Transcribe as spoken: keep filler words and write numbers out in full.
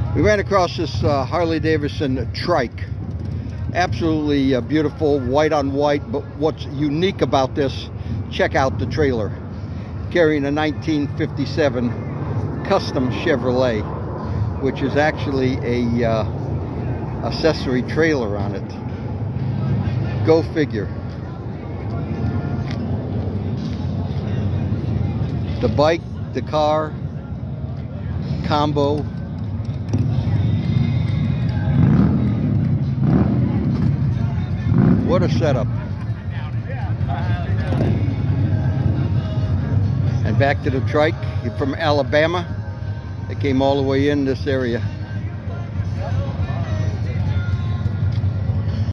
We ran across this uh, Harley Davidson Trike. Absolutely uh, beautiful, white on white, but what's unique about this, check out the trailer. Carrying a nineteen fifty-seven custom Chevrolet, which is actually a uh, accessory trailer on it. Go figure. The bike, the car, combo. What a setup. And back to the Trike from Alabama. They came all the way in this area.